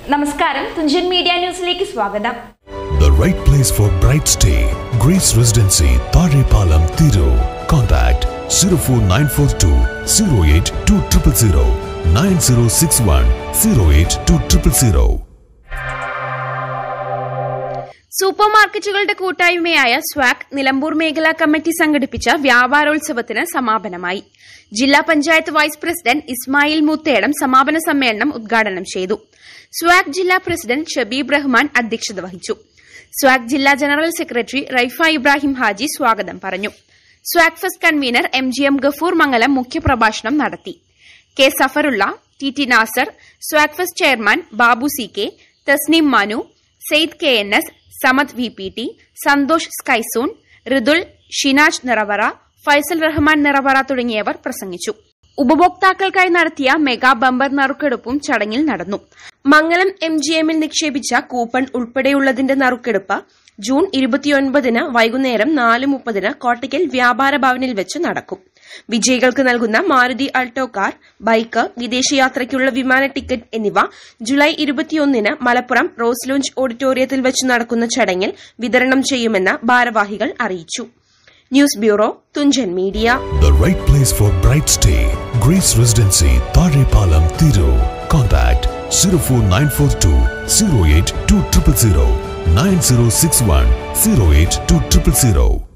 നമസ്കാരം, തുഞ്ചൻ മീഡിയ ന്യൂസിലേക്ക് സ്വാഗതം. The right place for bright stay. Grace Residency, Tharepalam, Thiru. Contact 04942 08200 9061 08200. Super മാർക്കറ്റുകളുടെ കൂട്ടായ്മയായ സ്വാക് നിലമ്പൂർ മേഖലാ കമ്മിറ്റി സംഘടിപ്പിച്ച വ്യാപാരോത്സവത്തിന് സമാപനമായി. ജില്ലാ പഞ്ചായത്ത് വൈസ് പ്രസിഡന്റ് ഇസ്മായിൽ മൂത്തേടം സമാപന സമ്മേളനം ഉദ്ഘാടനം ചെയ്തു. സ്വാക് ജില്ലാ പ്രസിഡന്റ് ഷബീബ് റഹ്മാൻ അധ്യക്ഷത വഹിച്ചു. സ്വാക് ജില്ലാ ജനറൽ സെക്രട്ടറി റൈഫ ഇബ്രാഹിം ഹാജി സ്വാഗതം പറഞ്ഞു. Swak fest convener MGM Gafoor Mangalam മുഖ്യപ്രഭാഷണം നടത്തി. K Safarulla, TT Nasar, Swak fest chairman Babu CK, Thasneem Manu, Sayed KNS, Samad VPT, Santhosh Skysoon, Rithul, Shinaj Niravara, Faisal Rahman Niravara തുടങ്ങിയവർ പ്രസംഗിച്ചു. ഉപഭോക്താക്കൾക്കായി നടത്തിയ മെഗാ ബമ്പർ നറുക്കെടുപ്പും ചടങ്ങിൽ നടന്നു. മംഗലം MGMൽ നിക്ഷേപിച്ച കൂപ്പൺ ഉൾപ്പെടെയുള്ളതിന്റെ നറുക്കെടുപ്പ് ജൂൺ 29 വൈകുന്നേരം 4:30 കോട്ടയ്ക്കൽ വ്യാപാര ഭവനിൽ വെച്ച് നടക്കും. വിജയികൾക്ക് നൽകുന്ന മാരുതി അൾട്ടോ കാർ, ബൈക്ക്, വിദേശയാത്രയ്ക്കുള്ള വിമാന ടിക്കറ്റ് എന്നിവ ജൂലൈ 21 മലപ്പുറം റോസ് ലോഞ്ച് ഓഡിറ്റോറിയത്തിൽ വെച്ച് നടക്കുന്ന ചടങ്ങിൽ വിതരണം ചെയ്യുമെന്ന് ഭാരവാഹികൾ അറിയിച്ചു. News bureau, Thunchan media. The right place for bright stay. Grace Residency, Tharepalam, Thiru. Contact 04942 08200 9061 08200.